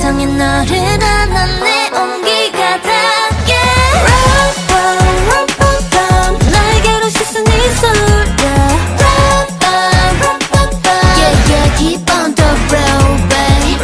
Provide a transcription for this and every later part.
세상에 너를 안아 내 온기가 닿게 나에게로 시선이 쏠려 Yeah, yeah, keep on the road, babe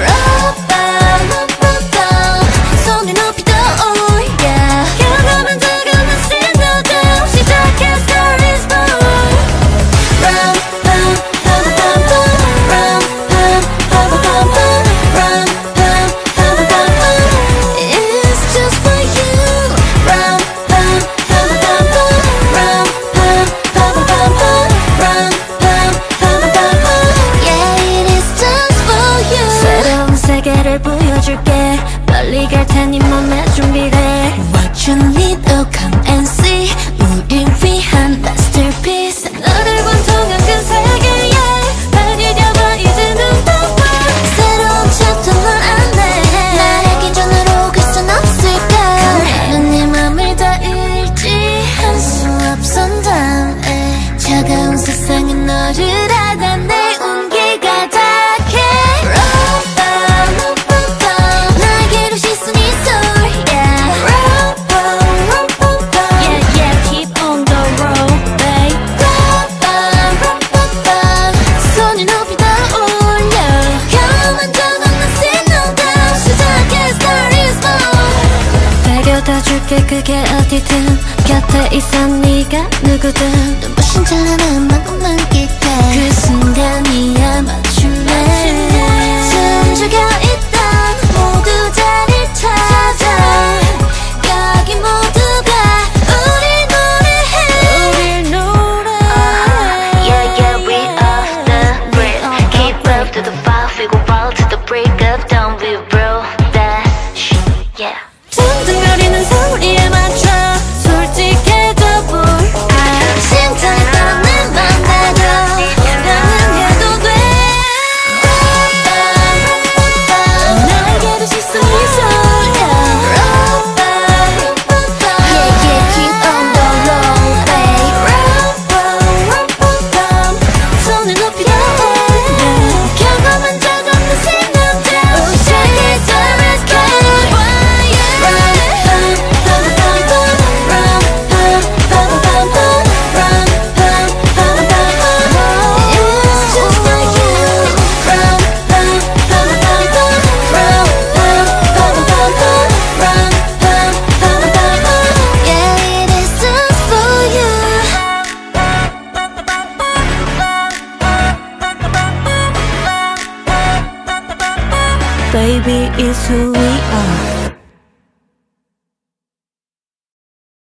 손을 높이 더 올려 경험은 다가오는 signal down 시작해 Star is born Run, pum, pum, pum, pum Run, pum, pum, pum, pum Run, pum, pum, pum, pum It's just for you Run, pum, pum, pum, pum Run, pum, pum, pum, pum Run, pum, pum, pum, pum Yeah, it is just for you 새로운 세계를 보여줄게 빨리 갈 테니 몸에 준비해 What you need, oh come and see 우릴 위한 masterpiece 너를 관통한 그 세계에 발이 되어봐 이제 눈 떠봐 새로운 챕터 널 안내해 나의 기준으로 갈 순 없을까 나는 네 맘을 다 읽지 할 수 없은 다음에 차가운 세상에 너를 안아 내 온기가 닿게 나에게로 시선이 쏠려 Yeah, yeah, keep on the road, babe 손을 높이 더 올려 경험한 적 없는 signal down 시작해 Star is born 배려다 줄게 그게 어디든 곁에 있어 네가 누구든 눈부신 찬란한 마음만 깊게 그 순간이야 맞출래 숨죽여 있던 모두 자리를 찾아 여기 모두가 우릴 노래해 우릴 노래해 Yeah, yeah, we off the grid. Keep up to the fire, we go roll to the break of dawn. We roll that shit, yeah. 둥둥거리는 소리에 맞춰 솔직해져 볼까 심장에 따라 내 맘 대로 반응해도 돼 나에게로 시선이 쏠려 Yeah, yeah, keep on the road, babe 손을 높이 더 올려 경험한 적 없는 signal down 시작해 Star is born Run, pum, pum, pum, pum Run, pum, pum, pum, pum Run, pum, pum, pum, pum It's just for you Run, pum, pum, pum, pum Run, pum, pum, pum, pum Run, pum, pum, pum, pum Yeah, it is just for you Baby, it's who we are.